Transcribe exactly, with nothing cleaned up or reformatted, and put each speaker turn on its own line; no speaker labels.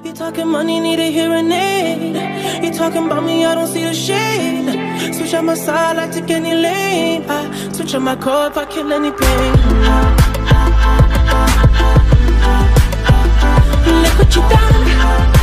You talking money, need a hearing aid. You talking about me, I don't see the shade. Switch on my side, I take any lane. I switch on my core if I kill any pain. Look what you done.